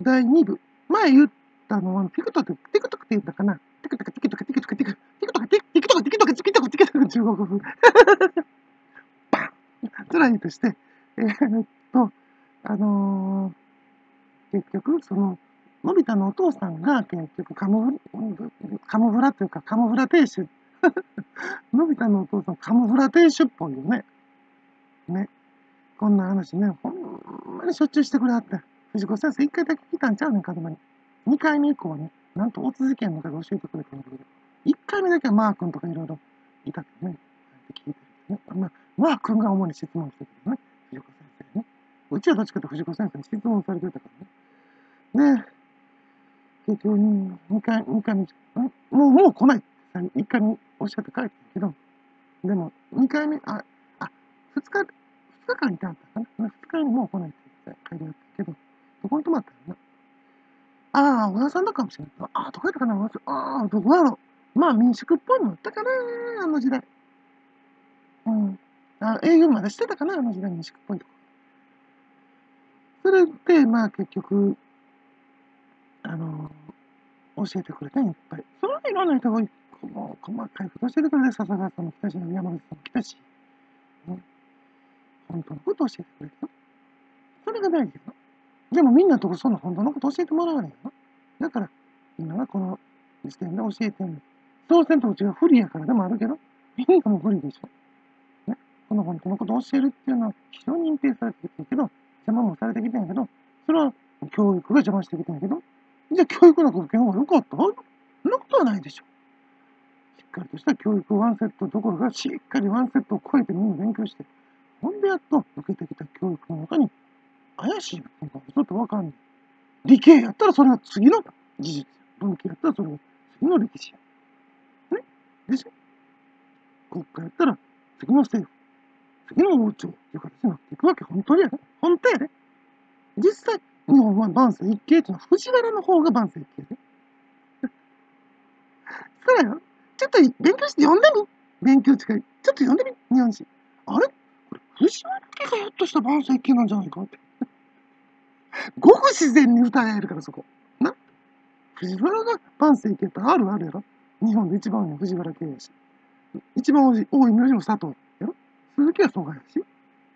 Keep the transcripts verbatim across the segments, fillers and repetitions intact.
だいに部。前言ったのは、ティクトク、ティクトクって言ったかな。ティクトク、ティクトク、ティクトク、ティクトク、ティクトク、ティクトク、ティクトク、ティクトク、ティクトク、中国風。それはいいとして、えー、っと、あのー、結局、その、のび太のお父さんが結局カムフ、カムフラというか、カムフラ亭主。のび太のお父さん、カムフラ亭主っぽいよね。ね。こんな話ね、ほんまにしょっちゅうしてくれはって。藤子先生、一回だけ聞いたんちゃうねん、門真に。二回目以降はね、なんと大津事件のこと教えてくれたんだけど、一回目だけはマー君とかいろいろいたけどね、聞いてるね。まあ、マー君が主に質問してくるね、藤子先生ね。うちはどっちかと藤子先生に質問されてたからね。で、結局、二回、二回目、もう、もう来ないって一回目おっしゃって帰ったけど、でも、二回目、あ、あ、二日、二日間いたんだかな。二日にもう来ないって言って帰りだったけど、どこに泊まったのな。ああ、小田さんだかもしれない。ああ、どこやったかな。ああ、どこやろう。まあ、民宿っぽいのあったかな、あの時代。うん。あ、営業までしてたかな、あの時代、民宿っぽいとこ。それで、まあ、結局、あのー、教えてくれたんいっぱい。それはいろんな人が、もう、細かいこと教えてくれて、笹川さんも来たし、山口さんも来たし、うん、本当のこと教えてくれた。それが大事よ。でもみんなとこそんな本当のこと教えてもらわないよ。だから、今はこの時点で教えてんの。そうせんとうちが不利やからでもあるけど、みんなも不利でしょ。ね。この本当のことを教えるっていうのは非常に隠蔽されてきてるけど、邪魔もされてきてんやけど、それは教育が邪魔してきてんやけど、じゃあ教育のことの方が良かった？そんなことはないでしょ。しっかりとした教育ワンセットどころか、しっかりワンセットを超えてみんな勉強して、ほんでやっと受けてきた教育の中に怪しい部分がちょっとわかんない。理系やったらそれが次の事実。文系やったらそれが次の歴史や。ね。でしょ。国家やったら次の政府、次の王朝という形になっていくわけ。本当にやで。本当やで。実際、日本は万世一系っていうのは藤原の方が万世一系で。そうやよ。ちょっと勉強して読んでみ。勉強近い。ちょっと読んでみ。日本史。あれこれ藤原家がやっとした万世一系なんじゃないかって。ごく自然に疑えるからそこ。な。藤原が万世系ってあるあるやろ。日本で一番多い藤原系やし。一番多い多い名字も佐藤やろ。鈴木は蘇我やし。ん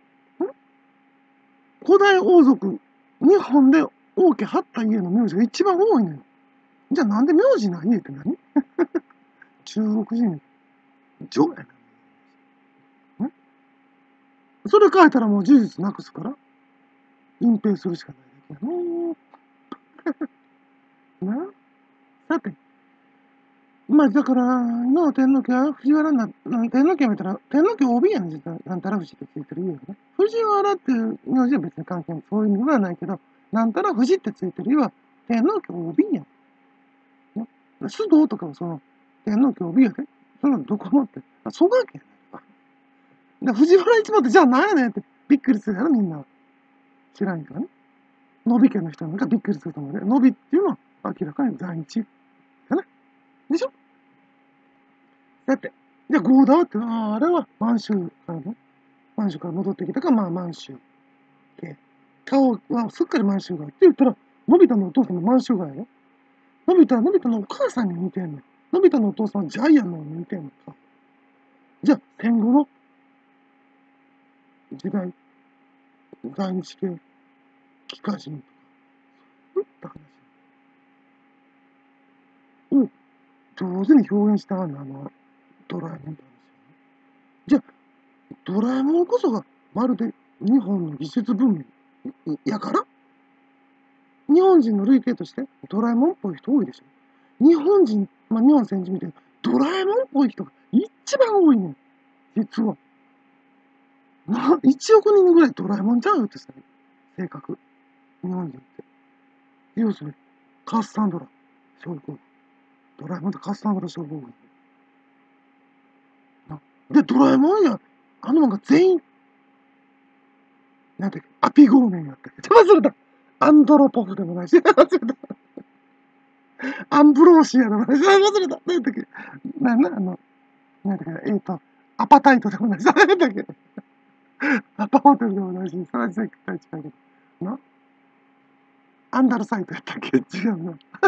古代王族、日本で王家張った家の名字が一番多いのよ。じゃあなんで名字ない家って何？中国人、女やな。んそれ書いたらもう事実なくすから、隠蔽するしかないだけやね。な。さて、まあだから、の天皇家は藤原な、天皇家を見たら、天皇家 オービー やねん、実は。なんたら藤ってついてる家はね。藤原っていう名字は別に関係ない。そういう意味ではないけど、なんたら藤ってついてる家は天皇家 オービー やん。ね。須藤とかはその、天皇家 オービー やで。それはどこもって。あ、蘇我家やねん。藤原一門ってじゃあ何やねんってびっくりするやろ、みんな。知らんからね。野比家の人なんかびっくりすると思うね。野比っていうのは明らかに在日かな。でしょ。だって、じゃあ、ゴーダーってのは、あれは満州からの、満州から戻ってきたから、まあ満州系。顔はすっかり満州側って言ったら、のび太のお父さんも満州側やよ。のび太はのび太のお母さんに似てんの。のび太のお父さんはジャイアンのに似てんのか。じゃあ、戦後の時代、在日系、帰化人とか、そういった話を上手に表現したあの、ドラえもんって話よね。じゃあ、ドラえもんこそがまるで日本の技術文明やから、日本人の類型としてドラえもんっぽい人多いでしょ。日本人、まあ、日本先人みたいなドラえもんっぽい人が一番多いねん。実は。いちおく人ぐらいドラえもんちゃうよってさ、性格。日本人って。要するに、カッサンドラ、そういう子。ドラえもんってカッサンドラ症候群。で、ドラえもんや、あの漫画全員、なんだっけ、アピゴーメンやったっけ。忘れた。アンドロポフでもないし、忘れた。アンブローシアでもないし、忘れた。何だっけ。なんだ、あの、なんだっけ、えっ、ー、と、アパタイトでもないし、何だっけ。アパホテルでもないし、それは絶対近いけど。な。 アンダルサイトやったっけ？違うな。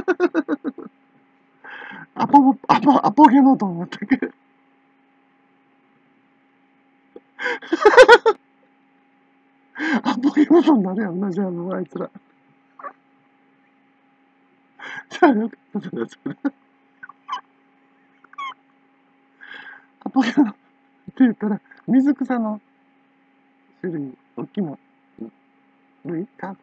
アポ、アポ、アポゲノドンやったっけ？アポゲノドンになるやんな、じゃあもうあいつら。じゃあよかった、それ、それ。アポゲノドンって言ったら、水草の種類、大きな類か。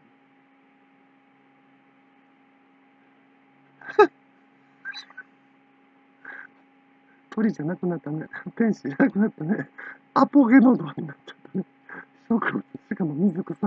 鳥じゃなくなったね。天使じゃなくなったね。アポゲノドンになっちゃったね。植物、しかも水草。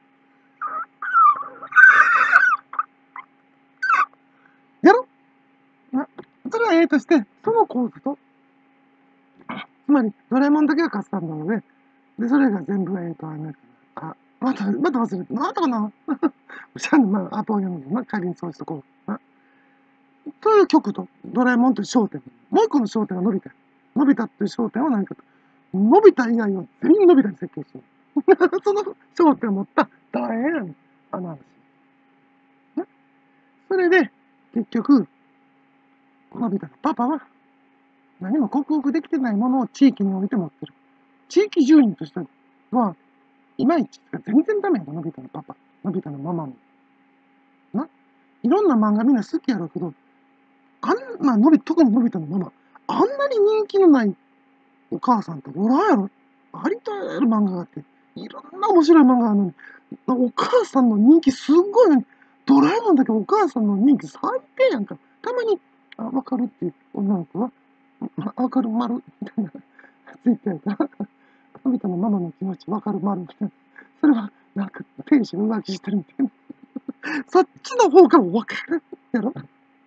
やろな、それはええとして、その構図と、つまり、ドラえもんだけがカスタムなので、で、それが全部ええとはね、あ、また、また忘れて、なんだかなしゃあまあ、アポゲノドンな、仮にそうしとこう。なという曲と、ドラえもんという焦点。もう一個の焦点はのび太。のび太っていう焦点は何かと。のび太以外は全員のび太に設計する。その焦点を持った大変やねん。あの話。ね、それで、結局、のび太のパパは、何も克服できてないものを地域において持ってる。地域住人としては、いまいち、全然ダメやろ、のび太のパパ。のび太のママも。な、いろんな漫画みんな好きやろうけど、あんなのび、特にのび太のママ、あんなに人気のないお母さんっておらんやろ。ありとあらゆる漫画があって、いろんな面白い漫画あるのに、お母さんの人気すっごいのに、ドラえもんだけお母さんの人気最低やんか。たまに、あ、わかるっていう女の子は、わかる丸みたいな、ツイッターやから、のび太のママの気持ちわかる丸みたいな。それは、なんか、天使の浮気してるみたいな。そっちの方がわかるやろ。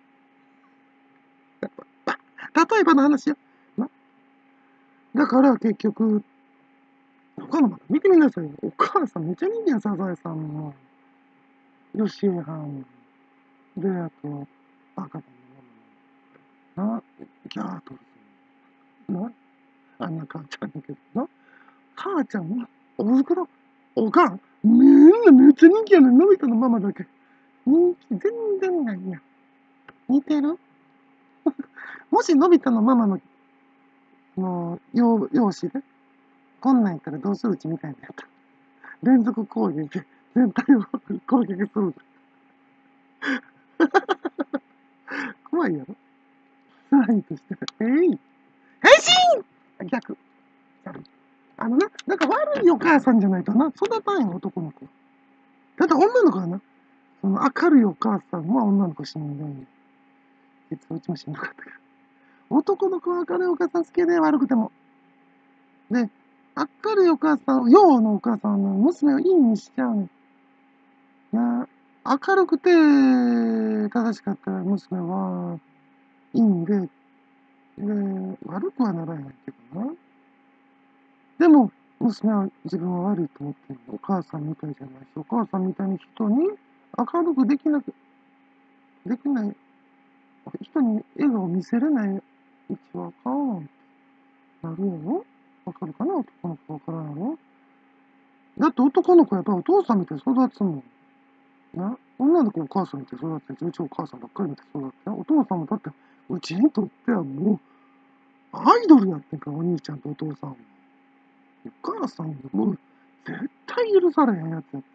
例えばの話よ。な、だから結局、他の漫画見てみなさいよ。お母さんめっちゃ人気やん、サザエさんも。ヨシエハン。で、あと、赤羽のママの。な、ギャートルズ。な、あんな母ちゃんだけどな。母ちゃんは、おふくろ、おかん、みんなめっちゃ人気やねん。のび太のママだけ。人気全然ないやん。似てる？もしのび太のママの、の、容容姿で、こんなんやったらどうするうちみたいなやった。連続攻撃で全体を攻撃する。怖いやろ。サインとしては、えい、変身逆。あのな、なんか悪いお母さんじゃないとな、育たんよ、男の子。だって女の子はな、その明るいお母さんは女の子しんどい。実はうちもしんどかったから。男の子は明るいお母さん好きで悪くても。で、明るいお母さん、陽のお母さんの娘をいいにしちゃうねん。な、明るくて正しかった娘はいいんで、で、悪くはならへんけどな。でも、娘は自分は悪いと思ってるの。お母さんみたいじゃないし、お母さんみたいに人に明るくできなく、できない、人に笑顔を見せれないうちはあかんってなるやろ。わかるかな、男の子わからんやろ。だって男の子やっぱお父さんみたいに育つもん。な、女の子お母さんみたいに育って、うちお母さんばっかりみたいに育って、お父さんもだって、うちにとってはもう、アイドルやってんから、お兄ちゃんとお父さんは。お母さんもう、絶対許されへんやつやって。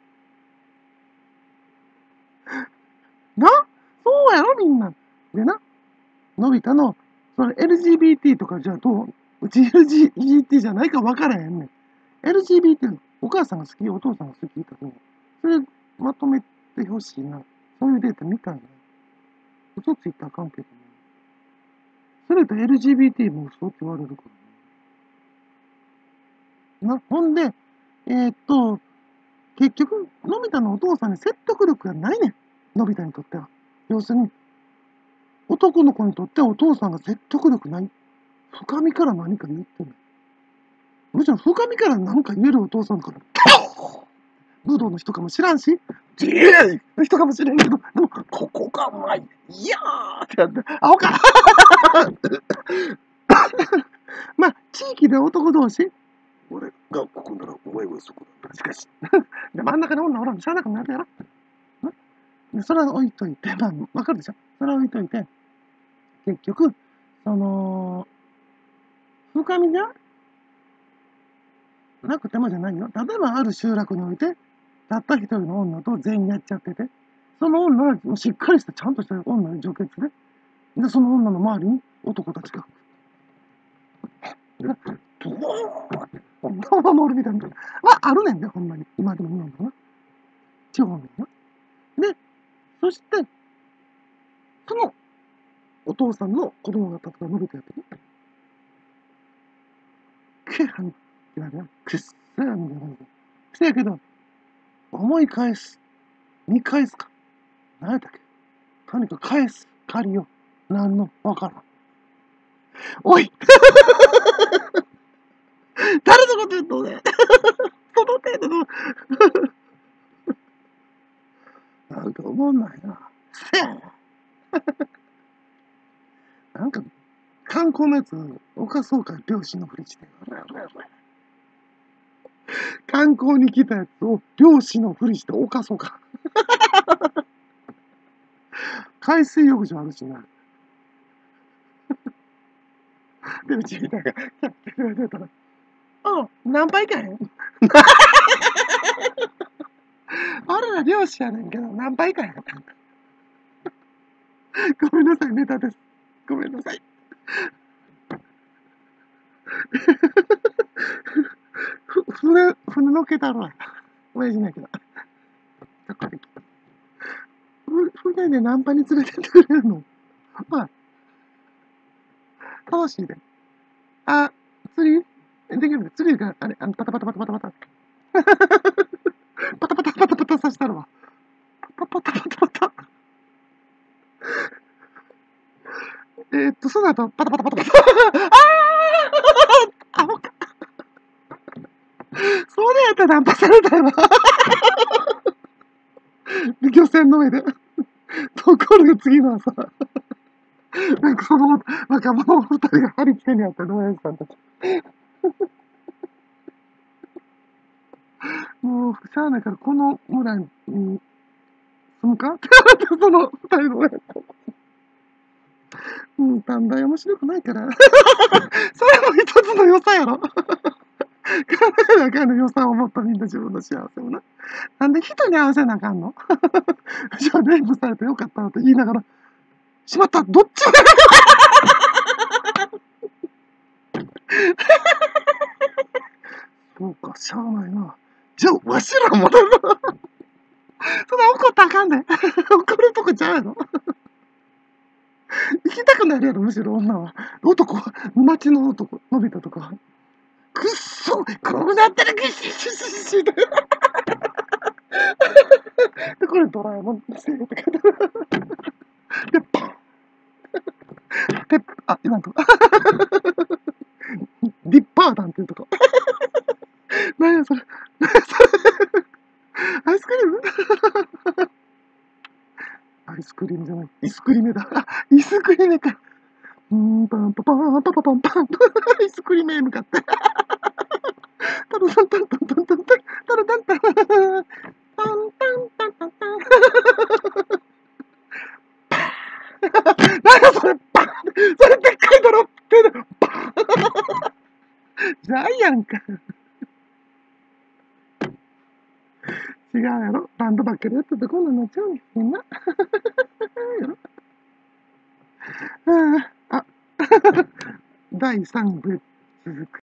な、そうやろみんな。でな、のび太の、それ エルジービーティー とかじゃあどう、うち エルジービーティー じゃないか分からへんねん。エルジービーティー、お母さんが好き、お父さんが好きだけど、それまとめてほしいな。そういうデータ見たいな。嘘ついたらあかんけどね。それと エルジービーティー も嘘って言われるからね。な、ほんで、えー、っと、結局、のび太のお父さんに説得力がないねん。のび太にとっては。要するに、男の子にとってはお父さんが説得力ない。深みから何か言ってない。むしろ深みから何か言えるお父さんから、武道の人かもしらんし、ジェイの人かもしれんけど、でも、ここがうまい。いやーってやって、あほかまあ、地域で男同士、俺がここならお前はそこだ。しかし、で真ん中に女おらんとしゃあなくなるやろ。 でそれは置いといて、まあ、わかるでしょ？それは置いといて、結局、その、深みがなくてもじゃないよ。例えばある集落において、たった一人の女と全員やっちゃってて、その女はしっかりしたちゃんとした女で女傑で、で、その女の周りに男たちが。で、どうどう守るみたいな。はあるねんで、ほんまに。今でも見ないんだな。地方にな。で、そして、そのお父さんの子供が例えば伸びてやってね、けはんってなるよ。くっせーみたいな感じで。せやけど、思い返す。見返すか。何やったっけ。とにかく返す。借りよ。なんのわからん。おい誰のこと言うとねその程度のなんか思んないな。せやな。なんか、観光のやつ、犯そうか、漁師のふりして。観光に来たやつを漁師のふりして犯そうか。海水浴場あるしな。で、うちみたいな、キャッキャ言われたら、あ、何杯かへん俺ら漁師やねんけど、何杯かへんごめんなさい、ネタです。ごめんなさい。ふ、船、船乗っけたるわ。親父ないけど。ふ、船でナンパに連れてってくれるの。まあ、楽しいで。あ、釣りできるね。釣りが、あれ、あの、パタパタパタパタパタ。パタパタパタパタさせたるわ。パタパタパタパタ。えー、っと、その後、パタパタパタパタ。あーあ、ほか。それやったらナンパされたわ。漁船の上で。ところが次の朝、なんかその若者二人がハリケーンにあって、農園さんたち。もう、しゃあないから、この村に住むかって言われて、その二人の親子。うん、短大面白くないから。それも一つの良さやろ。考えなあかんの良さを持ったみんな自分の幸せをな。なんで人に合わせなあかんのじゃあ、レイプされてよかったって言いながら、しまった、どっちそうか、しゃあないな。じゃあ、わしらもだな。そんな怒ったらあかんで。怒るとこちゃうやろ。行きたくなるやろ、むしろ女は。男、街の男、のび太とか。くっそ、こうなったらグシシシシシで、これドラえもんせえとか。で、パンで、あ、なんと、ディッパー団っていうとこ。何やそれ。何やそれ。アイスクリームアイスクリームじゃない。イスクリメだ。あ、イスクリメか。うーん、パンパパン、パパパンパン。イスクリメへ向かって。タルタンタンタンタンタンタン、タルタンタン。タンタンタンタンタン。何やそれ、パンそれでっかいドロップで、パンジャイアンか。違うやろ。バンドばっかりやっててこんなんなっちゃうねん、みんな。やろ。ああ、だいさん部続く。